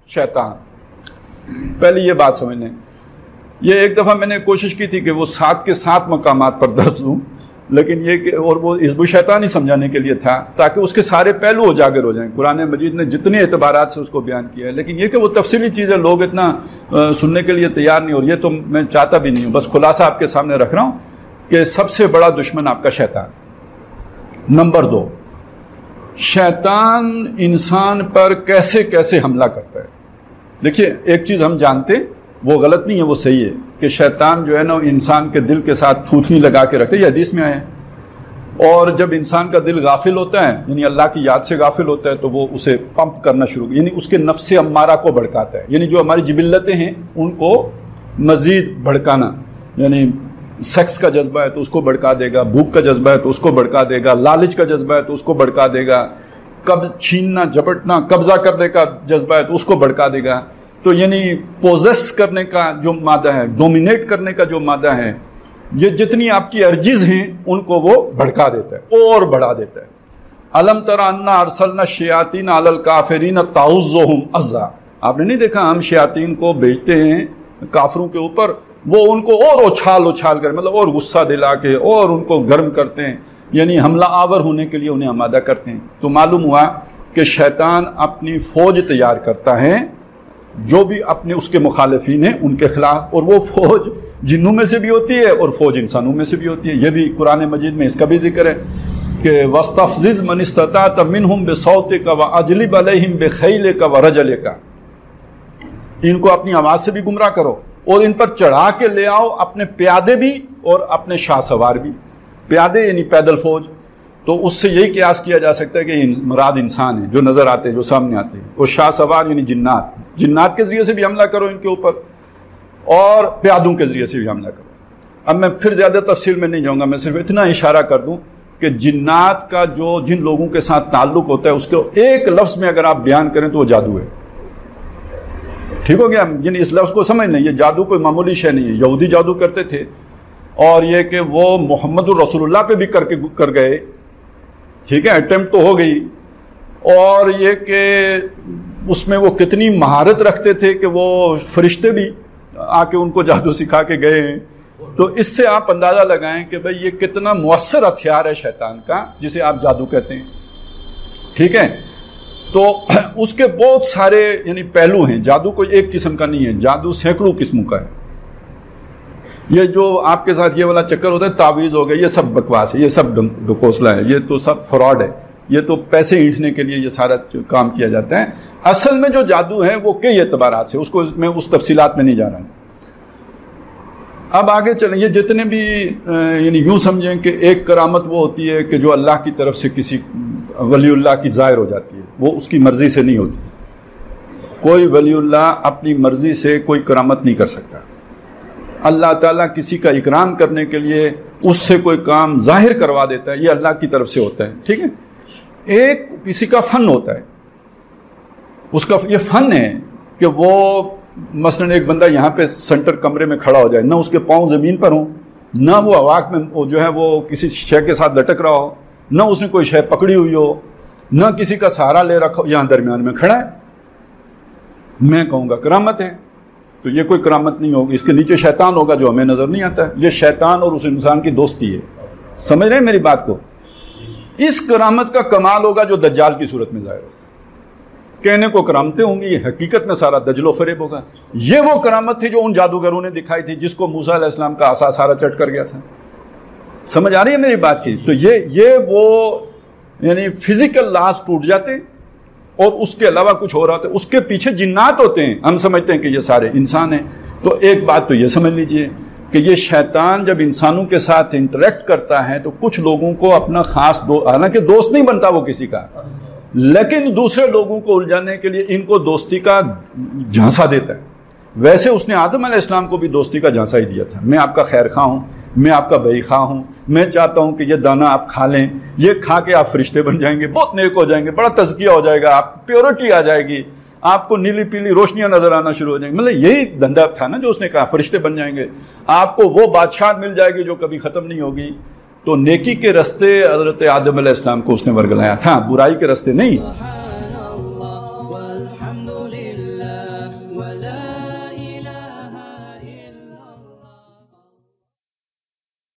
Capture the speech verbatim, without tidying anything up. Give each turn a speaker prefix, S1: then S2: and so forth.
S1: شیطان. پہلی یہ بات سمجھ لیں. یہ ایک دفعہ میں نے کوشش کی تھی کہ وہ سات کے سات مقامات پر درس دوں، لیکن یہ کہ اور وہ حزب الشیطان ہی سمجھانے کے لیے تھا تاکہ اس کے سارے پہلو اجاگر ہو جائیں. قرآن مجید نے جتنے اعتبارات سے اس کو بیان کیا ہے، لیکن یہ کہ وہ تفصیلی چیزیں لوگ اتنا سننے کے لیے تیار نہیں، اور یہ تو میں چاہتا بھی نہیں ہوں. بس خلاصہ آپ کے سامنے رکھ رہا ہوں کہ سب سے بڑا دشمن آپ کا شیطان. نمبر دو، شیطان انسان پر کیسے کیسے حملہ کرتا ہے. دیکھیے ایک چیز ہم جانتے، وہ غلط نہیں ہے، وہ صحیح ہے کہ شیطان جو ہے نا انسان کے دل کے ساتھ تھوتھنی لگا کے رکھتے، یہ حدیث میں آیا ہے. اور جب انسان کا دل غافل ہوتا ہے، یعنی اللہ کی یاد سے غافل ہوتا ہے، تو وہ اسے پمپ کرنا شروع، یعنی اس کے نفس امارہ کو بھڑکاتا ہے. یعنی جو ہماری جبلتیں ہیں ان کو مزید بھڑکانا، یعنی سیکس کا جذبہ ہے تو اس کو بھڑکا دے گا، بھوک کا جذبہ ہے تو اس کو بھڑکا دے گا، لالچ کا جذبہ ہے تو اس کو بھڑکا دے گا، قبض چھیننا جھپٹنا قبضہ کرنے کا جذبہ ہے تو اس کو بھڑکا دے گا. تو یعنی پوزیس کرنے کا جو مادہ ہے، ڈومینیٹ کرنے کا جو مادہ ہے، یہ جتنی آپ کی ارجز ہیں ان کو وہ بھڑکا دیتا ہے اور بڑھا دیتا ہے. الم تر انا ارسلنا الشیاطین علی الکافرین تعوذہم عزا. آپ نے نہیں دیکھا ہم شیاطین کو بھیجتے ہیں کافروں کے اوپر، وہ ان کو اور اچھال اچھال کر، مطلب اور غصہ دلا کے اور ان کو گرم کرتے ہیں، یعنی حملہ آور ہونے کے لیے انہیں آمادہ کرتے ہیں. تو معلوم ہوا کہ شیطان اپنی فوج تیار کرتا ہے جو بھی اپنے اس کے مخالفین ہیں ان کے خلاف، اور وہ فوج جنوں میں سے بھی ہوتی ہے اور فوج انسانوں میں سے بھی ہوتی ہے. یہ بھی قرآن مجید میں اس کا بھی ذکر ہے کہ وَاسْتَفْزِزْ مَنِ اسْتَطَعْتَ مِنْهُمْ بِصَوْتِكَ وَأَجْلِبْ عَلَيْهِمْ بِخَيْلِكَ وَرَجَلِكَ. ان کو اپنی آواز سے بھی گمراہ کرو اور ان پر چڑھا کے لے آؤ اپنے پیادے بھی اور اپنے شاہ سوار بھی. پیادے یعنی پیدل فوج. تو اس سے یہی قیاس کیا جا سکتا ہے کہ مراد انسان ہے جو نظر آتے ہیں، جو سامنے آتے ہیں، اور شاہ سوار یعنی جنات. جنات کے ذریعے سے بھی حملہ کرو ان کے اوپر اور پیادوں کے ذریعے سے بھی حملہ کرو. اب میں پھر زیادہ تفصیل میں نہیں جاؤں گا، میں صرف اتنا اشارہ کر دوں کہ جنات کا جو جن لوگوں کے ساتھ تعلق ہوتا ہے اس کو ایک لفظ میں اگر آپ بیان کریں تو وہ جادو ہے. ٹھیک ہو گیا؟ یعنی اس لفظ کو سمجھ لیں، یہ جادو کوئی معمولی شے نہیں ہے. یہودی جادو کرتے تھے، اور یہ کہ وہ محمد الرسول اللہ پہ بھی کر کے کر گئے. ٹھیک ہے، اٹیمپٹ تو ہو گئی. اور یہ کہ اس میں وہ کتنی مہارت رکھتے تھے کہ وہ فرشتے بھی آ کے ان کو جادو سکھا کے گئے ہیں. تو اس سے آپ اندازہ لگائیں کہ بھئی یہ کتنا مؤثر ہتھیار ہے شیطان کا جسے آپ جادو کہتے ہیں. ٹھیک ہے، تو اس کے بہت سارے یعنی پہلو ہیں. جادو کوئی ایک قسم کا نہیں ہے، جادو سینکڑوں قسموں کا ہے. یہ جو آپ کے ساتھ یہ والا چکر ہوتا ہے تعویذ ہو گیا، یہ سب بکواس ہے، یہ سب ڈکوسلا ہے، یہ تو سب فراڈ ہے. یہ تو پیسے اینٹھنے کے لیے یہ سارا کام کیا جاتا ہے. اصل میں جو جادو ہے وہ کئی اعتبارات سے، اس کو میں اس تفصیلات میں نہیں جا رہا ہوں. اب آگے چلیں. یہ جتنے بھی یعنی یوں سمجھیں کہ ایک کرامت وہ ہوتی ہے کہ جو اللہ کی طرف سے کسی ولی اللہ کی ظاہر ہو جاتی ہے، وہ اس کی مرضی سے نہیں ہوتی. کوئی ولی اللہ اپنی مرضی سے کوئی کرامت نہیں کر سکتا. اللہ تعالیٰ کسی کا اکرام کرنے کے لیے اس سے کوئی کام ظاہر کروا دیتا ہے، یہ اللہ کی طرف سے ہوتا ہے. ٹھیک ہے، ایک کسی کا فن ہوتا ہے، اس کا یہ فن ہے کہ وہ مثلا ایک بندہ یہاں پہ سینٹر کمرے میں کھڑا ہو جائے، نہ اس کے پاؤں زمین پر ہوں، نہ وہ ہوا میں جو ہے وہ کسی شے کے ساتھ لٹک رہا ہو، نہ اس نے کوئی شے پکڑی ہوئی ہو، نہ کسی کا سہارا لے رکھا ہو، یہاں درمیان میں کھڑا ہے. میں کہوں گا کرامت ہے. تو یہ کوئی کرامت نہیں ہوگی، اس کے نیچے شیطان ہوگا جو ہمیں نظر نہیں آتا ہے. یہ شیطان اور اس انسان کی دوستی ہے. سمجھ رہے ہیں میری بات کو؟ اس کرامت کا کمال ہوگا جو دجال کی صورت میں ظاہر ہوگا. کہنے کو کرامتیں ہوں گی، یہ حقیقت میں سارا دجل و فریب ہوگا. یہ وہ کرامت تھی جو ان جادوگروں نے دکھائی تھی جس کو موسیٰ علیہ السلام کا عصا سارا چٹ کر گیا تھا. سمجھ آ رہی ہے میری بات کی؟ تو یہ یہ وہ یعنی فزیکل لاز ٹوٹ جاتے اور اس کے علاوہ کچھ ہو رہا ہوتا ہے. اس کے پیچھے جنات ہوتے ہیں، ہم سمجھتے ہیں کہ یہ سارے انسان ہیں. تو ایک بات تو یہ سمجھ لیجئے کہ یہ شیطان جب انسانوں کے ساتھ انٹریکٹ کرتا ہے تو کچھ لوگوں کو اپنا خاص دو حالانکہ دوست نہیں بنتا وہ کسی کا، لیکن دوسرے لوگوں کو الجھانے کے لیے ان کو دوستی کا جھانسا دیتا ہے. ویسے اس نے آدم علیہ السلام کو بھی دوستی کا جھانسا ہی دیا تھا. میں آپ کا خیر خواہ ہوں، میں آپ کا بھائی خواہ ہوں، میں چاہتا ہوں کہ یہ دانہ آپ کھا لیں، یہ کھا کے آپ فرشتے بن جائیں گے، بہت نیک ہو جائیں گے، بڑا تزکیہ ہو جائے گا، آپ پیورٹی آ جائے گی، آپ کو نیلی پیلی روشنیاں نظر آنا شروع ہو جائیں گی. مطلب یہی دھندا تھا نا جو اس نے کہا، فرشتے بن جائیں گے، آپ کو وہ بادشاہت مل جائے گی جو کبھی ختم نہیں ہوگی. تو نیکی کے رستے حضرت آدم علیہ السلام کو اس نے ورگلایا تھا، برائی کے رستے نہیں.